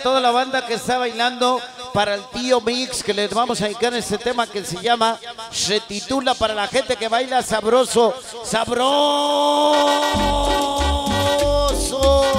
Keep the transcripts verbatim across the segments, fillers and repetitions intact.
toda la banda que está bailando, para el tío Mix, que les vamos a dedicar este tema que se llama, se titula para la gente que baila sabroso, sabroso.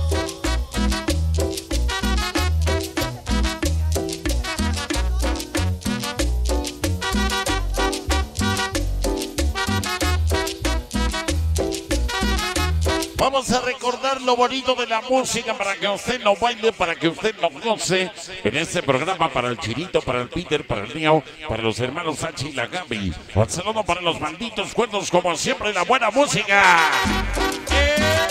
Vamos a recordar lo bonito de la música para que usted lo baile, para que usted lo goce en este programa, para el Chirito, para el Peter, para el Neo, para los hermanos Sachi y la Gaby. Un saludo para los malditos cuerdos, como siempre, la buena música. Eh.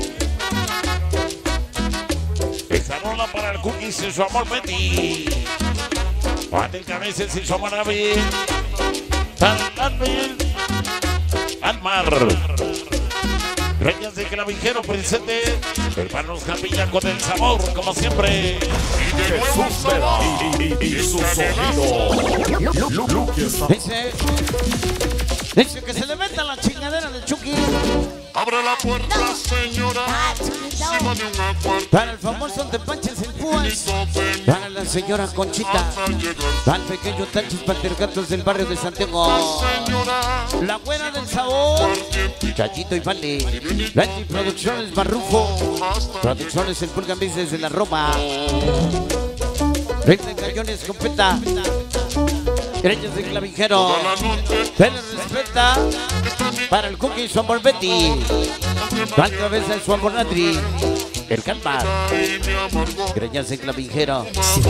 Esta rola para el Cookies y su amor Betty. Juan del Cabezas y su amor Abby. Tal al mar. Reyes de Clavijero presente, hermanos Capilla con el sabor, como siempre. Jesús Vera y, y, y su sonido. Dice, dice que se le meta la chingadera del Chucky. Abre la puerta, señora. Para el famoso Te Panches el Púas. Para la señora Conchita. Para el pequeño Tachis Patergatos del barrio de Santiago. La buena del sabor. Chachito y Vale. Lanchi Producciones Barrufo. Producciones El Pulgan Business de la Roma. Rey de Cañones Competa. Reyes de Clavijero. Se les respeta. Para el Cookie y su amor Betty. Juan Cabeza y su amor Nadri. El Calma. Greñas de Clavijero.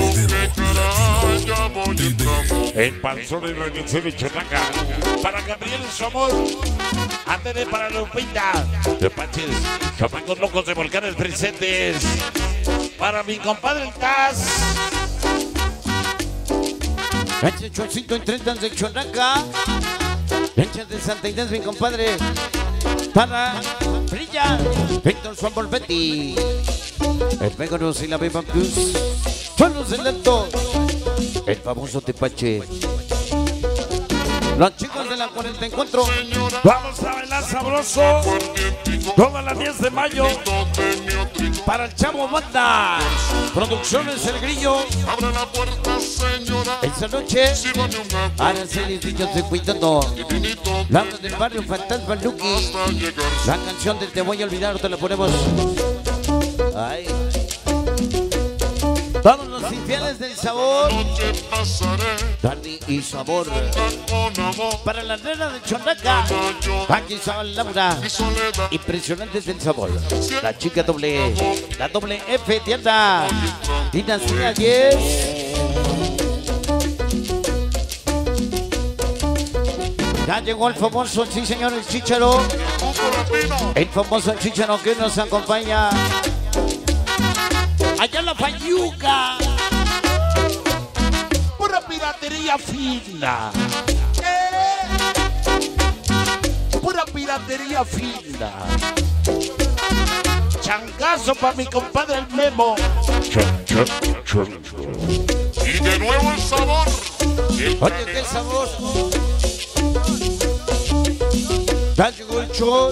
El panzón de la edición de Chonaca. Para Gabriel y su amor. Ándele para Lupita. De Panches. Chapacos locos de volcanes presentes. Para mi compadre el Taz. Ganches Chocito y treinta de Chonaca. Ganches de Santa Inés, mi compadre. Para Brilla. Víctor su amor Betty. El Péganos y la Beba Plus. Son los electos. El famoso Tepache. Los chicos de la cuarenta y cuatro. Vamos a bailar sabroso. Todas las diez de mayo. Para el Chavo Banda. Producciones El Grillo. Abre la puerta, señora. Esta noche. Aracelis Niños de Cuidado. La obra del barrio Fantasma Lucky. La canción del Te Voy a Olvidar, te la ponemos. Ay. Todos los infieles del sabor. Dani y sabor. Para la nena de Chonaca. Aquí Sabal Laura. Impresionantes del sabor. La chica doble. La doble F tienda. Dinastía diez. Ya llegó el famoso, sí señor, el Chícharo. El famoso Chícharo que nos acompaña. Allá en la Fayuca. Pura piratería fina. Eh. Pura piratería fina. Changazo para mi compadre el Memo. Chan, chan, chan. Y de nuevo el sabor. Oye, qué sabor. Ya llegó el show.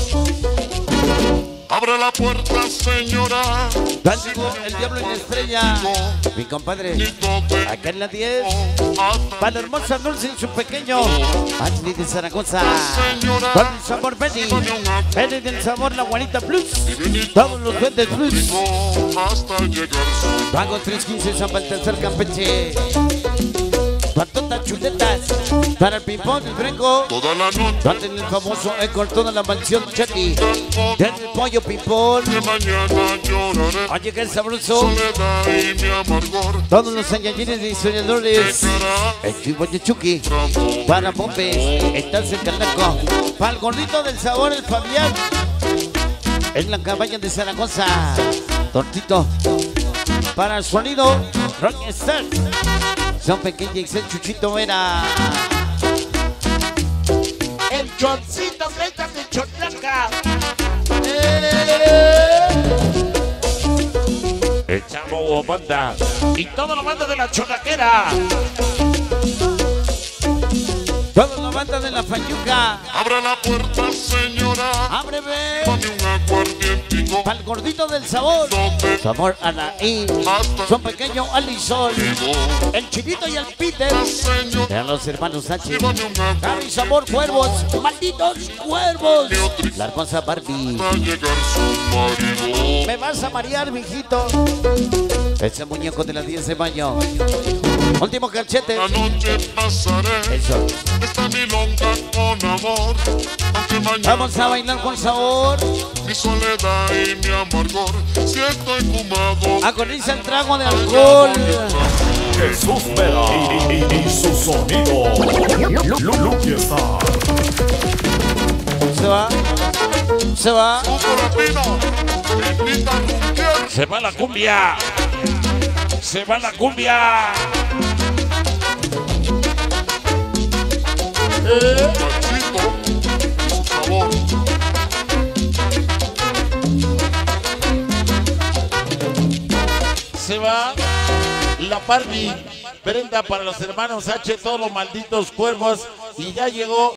Abre la puerta, señora. Ya llegó el Diablo en la Estrella. Mi compadre. Acá en la diez. Para la hermosa Dulce y su pequeño. Andy de Zaragoza. Con el sabor Betty. Betty del sabor La Guanita Plus. Todos los duendes Plus. Hasta llegar su Pago tres quince San Baltasar Campeche. Patotas chuletas. Para el ping-pong, el brinco. toda la noche. Date el famoso Ecor, toda la mansión Chetty. Desde el pollo ping-pong. De mañana lloraré. Oye, que el sabroso. Soledad y mi amargor. Todos los saiyajines y soñadores. El chivo de Chucky. Para Pompe. Estás en Calaco. Para el gordito del sabor, el Fabián. En la cabaña de Zaragoza. Tortito. Para el sonido, Rockstar. Son pequeños y el Chuchito era. El choncito Greñas de Chonaca. El Chavo Banda. Y toda la banda de la Chonaquera. Toda la banda de la Fayuca. Abra la puerta, señora. Ábreme. Dame un aguardientico. Para el gordito del sabor. Donde Sabor Anaí. Son pequeños Alisol. El Chinito y el Peter. la señora. De los hermanos H. Dame un Gaby Sabor Cuervos. Malditos cuervos. aguardientico. La hermosa Barbie. Va a llegar su marido. Me vas a marear, mijito. Ese muñeco de las diez de mayo. Último cachete. La noche pasaré. Eso. Esta milonga con amor. Aunque mañana Vamos a bailar con sabor. mi soledad y mi amargor. Si estoy fumado. Agoniza el trago de alcohol. Jesús Vera y, y- y su sonido. Lu- Lu- Lucky Star. Se va. Se va. Hugo Rapino. Me invita a rumbear. Se va la cumbia. Se va la cumbia. Machito. Su sabor. Se va la Barbie. Prenda para los hermanos H, todos los malditos cuervos. Y ya llegó